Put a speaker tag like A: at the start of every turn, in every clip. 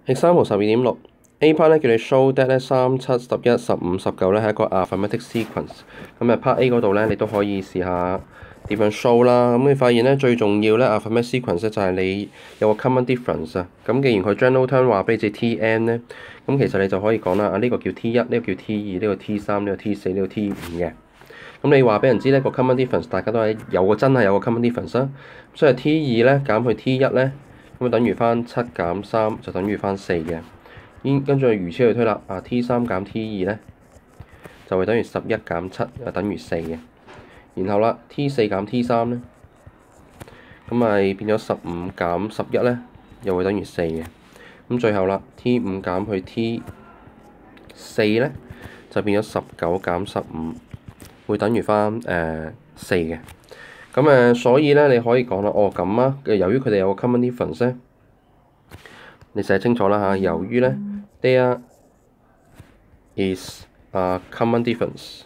A: Example 12.6 A part 咧叫你 show that 咧3、7、11、15、19咧係一個 arithmetic sequence。咁part A 嗰度咧，你都可以試下點樣 show 啦。咁你發現咧最重要咧 arithmetic sequence 咧就係你有個 common difference 啊。咁既然佢 general term 話俾你知 Tn 咧，咁其實你就可以講啦。呢個叫 T1，呢個叫 T2，呢個 T3，呢個 T4，呢個 T5 嘅。咁你話俾人知咧個 common difference，大家都係真係有個 common difference 啦。所以 T2咧減去 T1咧，咁等於翻7減3就等於翻4嘅。跟住如此類推啦。T3減 T2咧就會等於11減7就等於4嘅。然後啦 T4減 T3咧，咁咪變咗15減11咧，又會等於4嘅。咁最後啦 T5減去 T4咧，就變咗19減15，會等於翻4嘅。咁所以咧你可以講啦，咁啊，由於佢哋有個 common difference 咧，你寫清楚啦嚇。由於咧 there is a common difference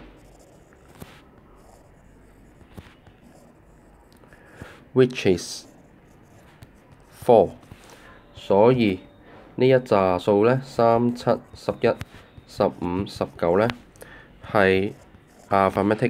A: which is 4，所以呢一紮數咧3、7、11、15、19咧係 arithmetic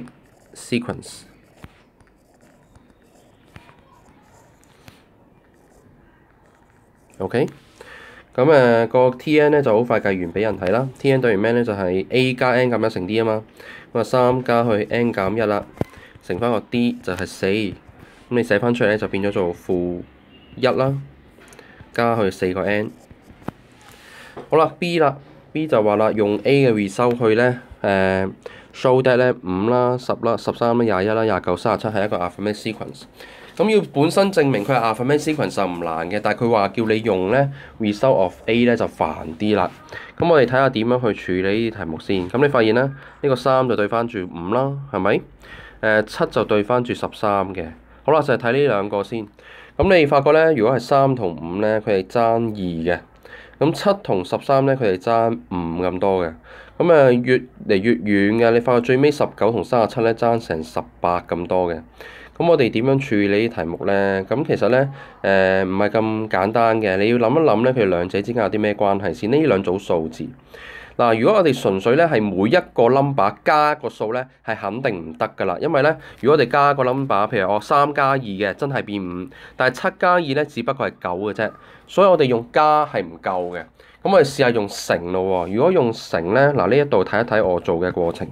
A: sequence。OK，咁個 Tn 咧就好快計完俾人睇啦。Tn 等於咩咧？就係 A 加 n 減1乘 D 啊嘛。咁3加去 n 減1啦，乘翻個 D 就係4。咁你寫翻出嚟咧就變咗做-1啦，加去4個 n。好啦 ，B 啦 ，B 就話啦，用 A 嘅 result 去咧show that 咧5啦、10啦、13啦、21啦、29、37係一個 arithmetic sequence。咁要本身證明佢係 arithmetic sequence 就唔難嘅，但係佢話叫你用咧 result of A 咧就煩啲啦。咁我哋睇下點樣去處理呢啲題目先。咁你發現咧，呢個3就對翻住5啦，係咪？7就對翻住13嘅。好啦，就係睇呢兩個先。咁你發覺咧，如果係3同5咧，佢係爭2嘅。咁7同13咧，佢哋爭5咁多嘅。咁越嚟越遠嘅，你發覺最尾19同37咧爭成18咁多嘅。咁我哋點樣處理啲題目咧？咁其實咧唔係咁簡單嘅，你要諗一諗咧，佢哋兩者之間有啲咩關係先？呢兩組數字嗱，如果我哋純粹咧係每一個 number 加個數咧，係肯定唔得噶啦，因為咧如果我哋加個 number，譬如我3加2嘅，真係變5，但係7加2咧只不過係9嘅啫，所以我哋用加係唔夠嘅。咁我哋試下用乘咯喎。如果用乘咧，嗱呢一度睇一睇我做嘅過程。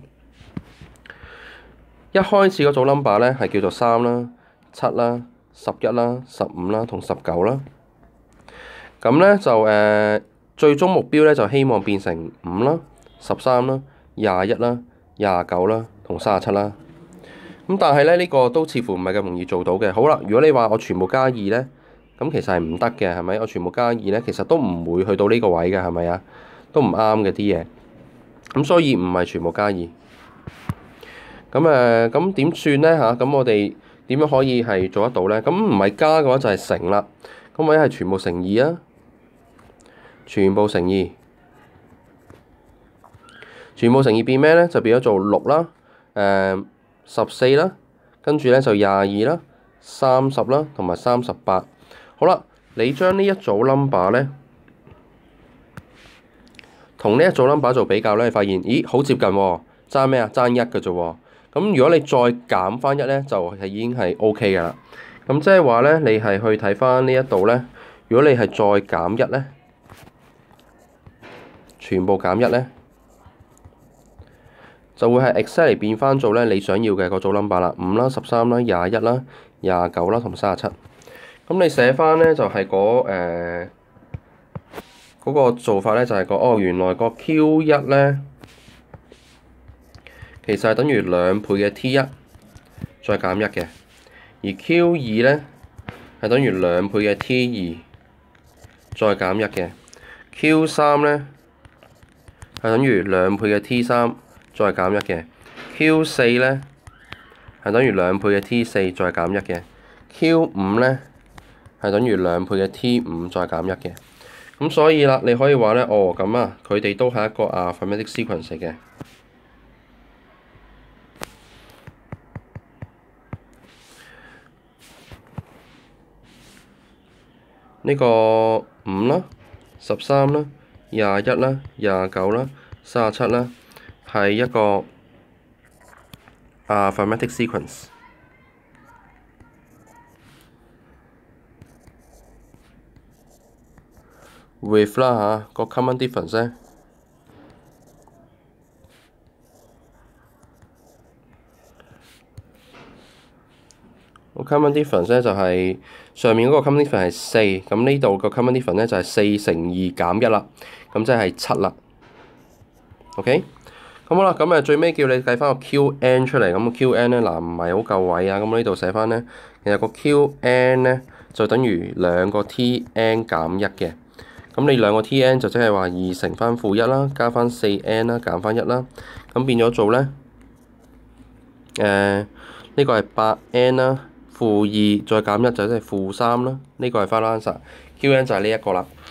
A: 一開始嗰組 number 咧係叫做3啦、7啦、11啦、15啦同19啦。咁咧就最終目標咧就希望變成5啦、13啦、21啦、29啦同37啦。咁但係咧呢個都似乎唔係咁容易做到嘅。好啦，如果你話我全部加2咧，咁其實係唔得嘅，係咪？我全部加2咧，其實都唔會去到呢個位嘅，係咪啊？都唔啱嘅啲嘢。咁所以唔係全部加2。咁點算咧嚇？咁我哋點樣可以係做得到咧？咁唔係加嘅話就係乘啦。咁我一係全部乘2啊，全部乘2，全部乘2變咩咧？就變咗做6啦、14啦，跟住咧就22啦、30啦同埋38。好啦，你將呢一組 number 咧同呢一組 number 做比較咧，你發現咦好接近喎，爭咩啊？爭1嘅啫喎。咁如果你再減翻1咧，就係已經係 OK 嘅啦。咁即係話咧，你係去睇翻呢一度咧，如果你係再減1咧，全部減1咧，就會係 exactly 變翻做咧你想要嘅嗰組 number 啦，5啦、13啦、21啦、29啦同37。咁你寫翻咧就係嗰個做法咧就係原來個 Q1 咧。其實係等於2倍嘅 T1 再減1嘅，而 Q2 咧係等於2倍嘅 T2 再減1嘅，Q3 咧係等於2倍嘅 T3 再減1嘅，Q4 咧係等於2倍嘅 T4 再減1嘅，Q5 咧係等於2倍嘅 T5 再減1嘅。咁所以啦，你可以話咧，咁啊，佢哋都係一個arithmetic sequence 嚟嘅。呢個5啦、 13啦、21啦、29啦、37啦，係一個arithmetic sequence。with 啦個 common difference 咧，個 common difference 咧就係上面嗰個 common difference 係4，咁呢度個 common difference 咧就係4乘2減1啦，咁即係7啦。OK， 咁好啦，咁最尾叫你計翻個 Qn 出嚟，咁 Qn 咧嗱唔係好夠位啊，咁我呢度寫翻咧，其實個 Qn 咧就等於2個 Tn 減1嘅。咁你2個 Tn 就即係話2乘翻-1啦，加翻 4n 啦，減翻1啦，咁變咗做咧，呢個係 8n 啦，-2再減1就即係-3啦，呢個係 final answer。Qn 就係呢一個啦。